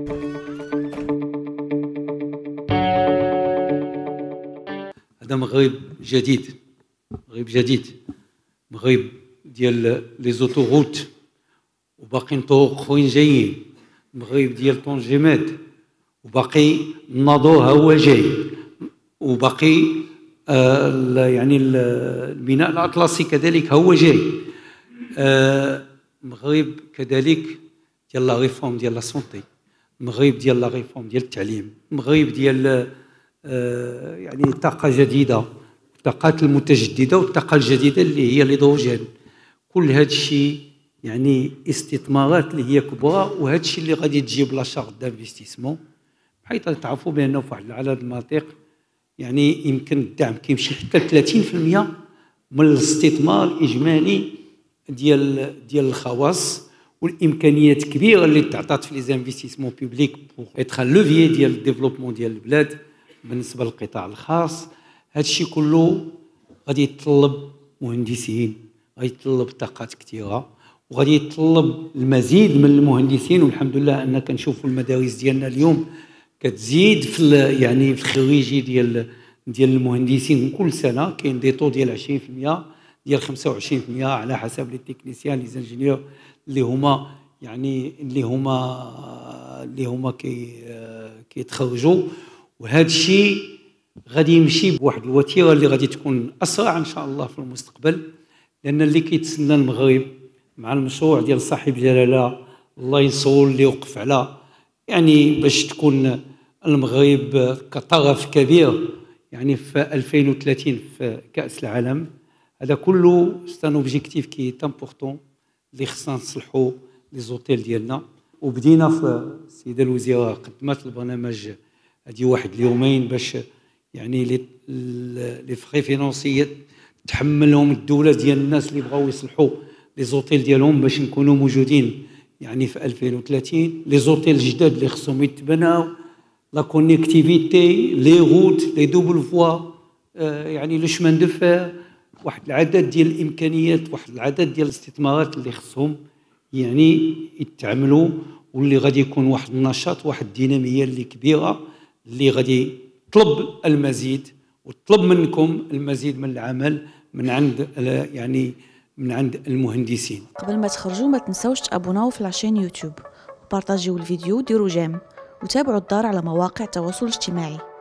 هذا مغرب جديد، مغرب جديد، مغرب ديال لي زوتوغوت وباقيين طرق اخرين جايين، مغرب ديال طنجيمات وباقي الناظور ها هو جاي، وباقي يعني الميناء الاطلسي كذلك هو جاي. مغرب كذلك ديال لا ريفورم ديال لا سونتي، مغرب ديال لا ريفورم ديال التعليم، مغرب ديال يعني طاقه جديده، الطاقات المتجدده والطاقه الجديده اللي هي الهيدروجين. كل هذا الشيء يعني استثمارات اللي هي كبرى، وهذا الشيء اللي غادي تجيب لا شارت دانفستيسمون، بحيث تعرفوا بانه في واحد العدد المناطق يعني يمكن الدعم كيمشي حتى 30% من الاستثمار الاجمالي ديال الخواص، والامكانيات كبيره اللي تعطات في لي زانفستيسمون بوبليك بوغ اتر لوفيي ديال الديفلوبمون ديال البلاد بالنسبه للقطاع الخاص. هذا الشيء كله غادي يتطلب مهندسين، غادي يتطلب طاقات كثيره، وغادي يتطلب المزيد من المهندسين. والحمد لله ان كنشوفوا المدارس ديالنا اليوم كتزيد في يعني في الخريجي ديال المهندسين كل سنه، كاين دي طو ديال 20% ديال 25% على حسب لي تكنيسيان لي زانجينيور اللي هما كيتخرجوا. وهذا الشيء غادي يمشي بواحد الوتيره اللي غادي تكون اسرع ان شاء الله في المستقبل، لان اللي كيتسنى المغرب مع المشروع ديال صاحب جلاله الله ينصرو اللي وقف على يعني باش تكون المغرب كطرف كبير يعني في 2030 في كأس العالم. هذا كله سان اوبجيكتيف كي امبورطون اللي خصنا نصلحوا لي زوتيل ديالنا. وبدينا في السيده الوزيره قدمت البرنامج هذه واحد اليومين باش يعني لي فري فينونسيات تحملهم الدوله ديال الناس اللي بغاو يصلحوا لي زوتيل ديالهم باش نكونوا موجودين يعني في 2030. لي زوتيل الجداد اللي خصهم يتبناو، لا كونيكتيفيتي، لي روت، لي دوبل فوا، يعني لو شمان دو فير، واحد العدد ديال الامكانيات، واحد العدد ديال الاستثمارات اللي خصهم يعني يتعملوا، واللي غادي يكون واحد النشاط، واحد الديناميه اللي كبيره اللي غادي تطلب المزيد وتطلب منكم المزيد من العمل من عند يعني من عند المهندسين. قبل ما تخرجوا ما تنسوش تابوناو في لاشين يوتيوب وبارطاجيو الفيديو، ديروا جيم وتابعوا الدار على مواقع التواصل الاجتماعي.